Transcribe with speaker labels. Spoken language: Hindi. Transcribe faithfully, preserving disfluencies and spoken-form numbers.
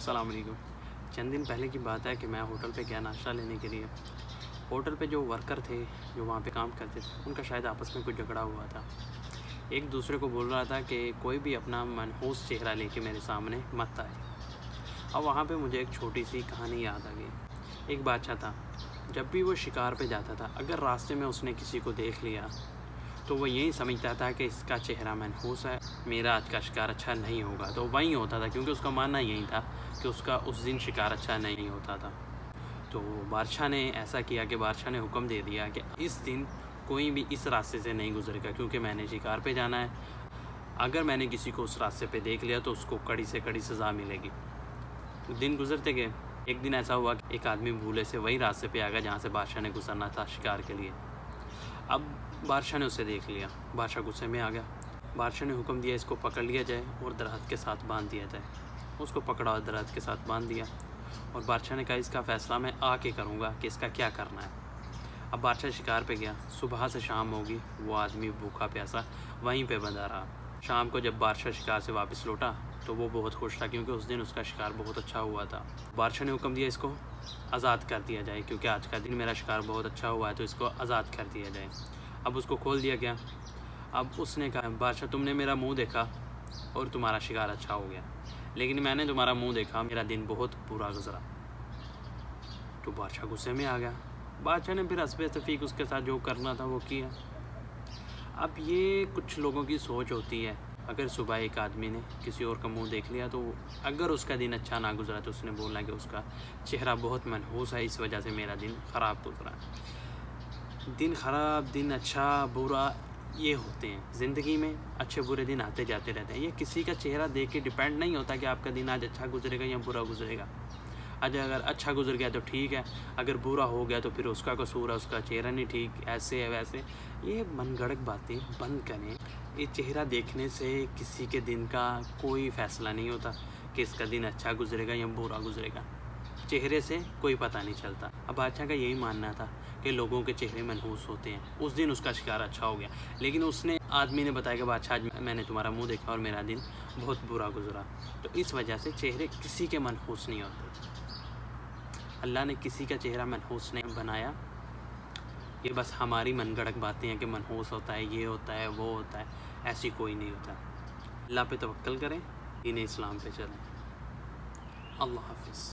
Speaker 1: अस्सलाम वालेकुम। चंद दिन पहले की बात है कि मैं होटल पे गया नाश्ता लेने के लिए। होटल पे जो वर्कर थे जो वहाँ पे काम करते थे उनका शायद आपस में कुछ झगड़ा हुआ था। एक दूसरे को बोल रहा था कि कोई भी अपना मनहूस चेहरा लेके मेरे सामने मत आए। अब वहाँ पे मुझे एक छोटी सी कहानी याद आ गई। एक बादशाह था, जब भी वो शिकार पे जाता था अगर रास्ते में उसने किसी को देख लिया तो वो यही समझता था कि इसका चेहरा मनहूस है, मेरा आज का शिकार अच्छा नहीं होगा। तो वहीं होता था क्योंकि उसका मानना यही था कि उसका उस दिन शिकार अच्छा नहीं होता था। तो बादशाह ने ऐसा किया कि बादशाह ने हुक्म दे दिया कि इस दिन कोई भी इस रास्ते से नहीं गुजरेगा क्योंकि मैंने शिकार पे जाना है। अगर मैंने किसी को उस रास्ते पे देख लिया तो उसको कड़ी से कड़ी सज़ा मिलेगी। दिन गुजरते गए। एक दिन ऐसा हुआ कि एक आदमी भूले से वही रास्ते पे आ गया जहाँ से बादशाह ने गुजरना था शिकार के लिए। अब बादशाह ने उसे देख लिया, बादशाह गुस्से में आ गया। बादशाह ने हुक्म दिया इसको पकड़ लिया जाए और दरख्त के साथ बांध दिया जाए। उसको पकड़ा और दरख्त के साथ बांध दिया और बादशाह ने कहा इसका फ़ैसला मैं आके करूँगा कि इसका क्या करना है। अब बादशाह शिकार पे गया। सुबह से शाम होगी, वो आदमी भूखा प्यासा वहीं पे बंधा रहा। शाम को जब बादशाह शिकार से वापस लौटा तो वो बहुत खुश था क्योंकि उस दिन उसका शिकार बहुत अच्छा हुआ था। बादशाह ने हुक्म दिया इसको आज़ाद कर दिया जाए क्योंकि आज का दिन मेरा शिकार बहुत अच्छा हुआ है, तो इसको आज़ाद कर दिया जाए। अब उसको खोल दिया गया। अब उसने कहा बादशाह तुमने मेरा मुंह देखा और तुम्हारा शिकार अच्छा हो गया, लेकिन मैंने तुम्हारा मुंह देखा, मेरा दिन बहुत बुरा गुजरा। तो बादशाह गुस्से में आ गया। बादशाह ने फिर हस्बे तफीक उसके साथ जो करना था वो किया। अब ये कुछ लोगों की सोच होती है, अगर सुबह एक आदमी ने किसी और का मुंह देख लिया तो अगर उसका दिन अच्छा ना गुजरा तो उसने बोलना कि उसका चेहरा बहुत मनहूस है, इस वजह से मेरा दिन ख़राब गुजरा। दिन ख़राब, दिन अच्छा, बुरा ये होते हैं ज़िंदगी में, अच्छे बुरे दिन आते जाते रहते हैं। ये किसी का चेहरा देख के डिपेंड नहीं होता कि आपका दिन आज अच्छा गुजरेगा या बुरा गुजरेगा। आज अगर अच्छा गुजर गया तो ठीक है, अगर बुरा हो गया तो फिर उसका कसूर है, उसका चेहरा नहीं ठीक, ऐसे है वैसे। ये मनगढ़ंत बातें बंद करें। ये चेहरा देखने से किसी के दिन का कोई फ़ैसला नहीं होता कि इसका दिन अच्छा गुजरेगा या बुरा गुजरेगा। चेहरे से कोई पता नहीं चलता। अब बादशाह का यही मानना था कि लोगों के चेहरे मनहूस होते हैं। उस दिन उसका शिकार अच्छा हो गया, लेकिन उसने आदमी ने बताया कि बादशाह आज मैंने तुम्हारा मुंह देखा और मेरा दिन बहुत बुरा गुजरा। तो इस वजह से चेहरे किसी के मनहूस नहीं होते। अल्लाह ने किसी का चेहरा मनहूस नहीं बनाया। ये बस हमारी मनगढ़ंत बातें हैं कि मनहूस होता है, ये होता है, वो होता है। ऐसी कोई नहीं होता। अल्लाह पे तवक्कल करें, दीन इस्लाम पे चलें। अल्लाह हाफिज़।